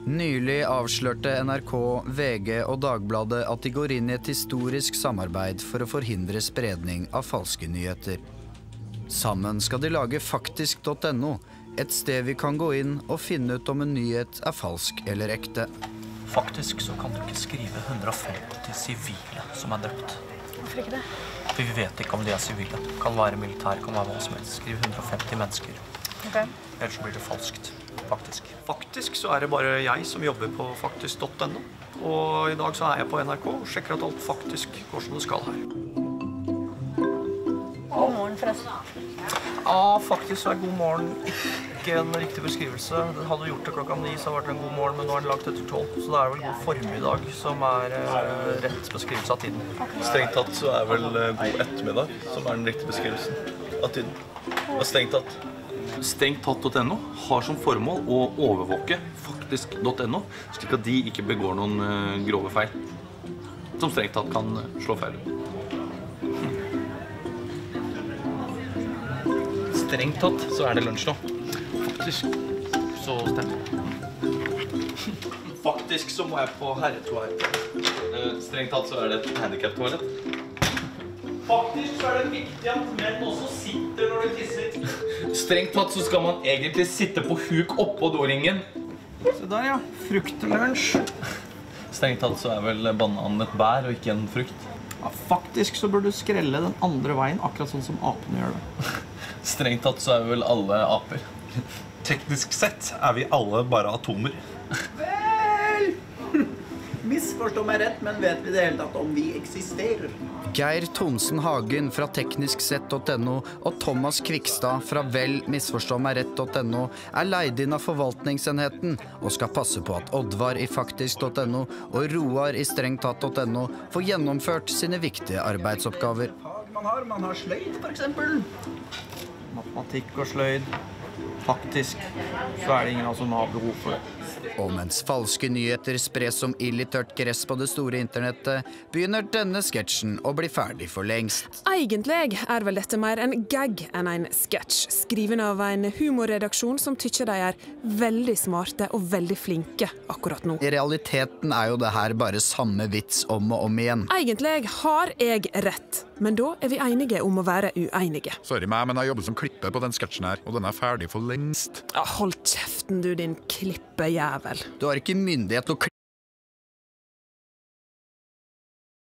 Nylig avslørte NRK, VG og Dagbladet at de går inn i et historisk samarbeid for å forhindre spredning av falske nyheter. Sammen skal de lage faktisk.no, et sted vi kan gå inn og finne ut om en nyhet er falsk eller ekte. Faktisk så kan du ikke skrive 150 sivile som er drept. Hvorfor ikke det? For vi vet ikke om de er sivile. Kan være militær, kan være hva som helst. Skriv 150 mennesker. Ok. Ellers så blir det falskt. Faktisk. Faktisk så er det bare jeg som jobber på faktisk.no. Og i dag så er jeg på NRK og sjekker at alt faktisk går som det skal her. God morgen forresten. Ja, faktisk så er god morgen ikke en riktig beskrivelse. Hadde du gjort det klokka 9 så hadde det vært en god morgen, men nå er den lagt etter 12. Så det er vel god formiddag som er rett beskrivelse av tiden. Strengt tatt så er vel god ettermiddag som er den riktige beskrivelsen av tiden. Og strengt tatt.no har som formål å overvåke faktisk.no, slik at de ikke begår noen grove feil, som strengt tatt kan slå feil ut. Strengt tatt så er det lunsj nå. Faktisk så stemmer. Faktisk så må jeg på herretoalett. Strengt tatt så er det et handicap-toalett. Faktisk så er det viktig at menn også sitter når de tisser. Strengt tatt så skal man egentlig sitte på huk oppå doringen. Se der ja, fruktlunsj. Strengt tatt så er vel bananen et bær og ikke en frukt. Ja, faktisk så bør du skrelle den andre veien, akkurat sånn som apene gjør det. Strengt tatt så er vel alle aper. Teknisk sett er vi alle bare atomer. Vel! Misforstå meg rett, men vet vi det hele tatt om vi eksisterer? Geir Tonsen Hagen fra teknisksett.no og Thomas Kvikstad fra vel misforståmegrett.no er leid inn av forvaltningsenheten og skal passe på at Oddvar i faktisk.no og Roar i strengtatt.no får gjennomført sine viktige arbeidsoppgaver. Man har sløyd, for eksempel. Matematikk og sløyd. Faktisk så er det ingen av oss som har behov for det. Og mens falske nyheter spres som ild i tørt gress på det store internettet, begynner denne sketsjen å bli ferdig for lengst. Egentlig er vel dette mer en gag enn en sketsj, skriven av en humorredaksjon som tykker de er veldig smarte og veldig flinke akkurat nå. I realiteten er jo det her bare samme vits om og om igjen. Egentlig har jeg rett, men da er vi enige om å være uenige. Sorry meg, men jeg jobber som klipper på den sketsjen her, og den er ferdig for lengst. Ja, hold kjeften du, din klippejævel. Du har ikke myndighet til å